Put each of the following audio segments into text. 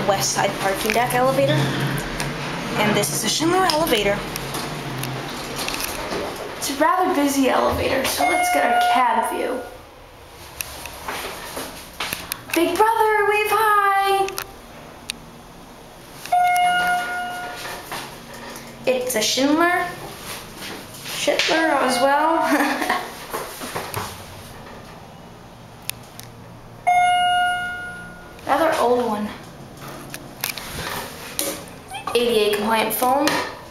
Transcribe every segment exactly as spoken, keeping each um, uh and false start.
west side parking deck elevator. And this is a Schindler elevator. It's a rather busy elevator, so let's get our cab view. Big brother, wave hi! It's a Schindler. Schindler as well. Rather old one. A D A compliant foam.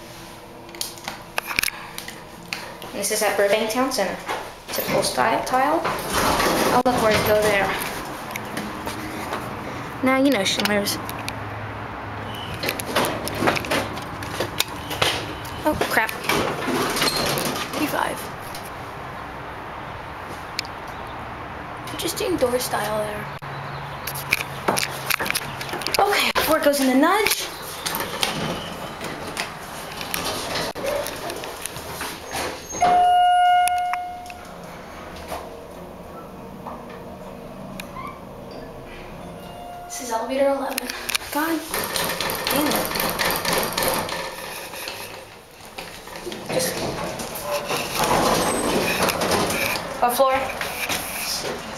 And this is at Burbank Town Center. Typical style tile. Oh look, where to go there. Now you know Schindler's. Oh crap. eighty-five. Interesting door style there. Okay, before it goes in the nudge. This is elevator eleven. God damn it. Just. What floor?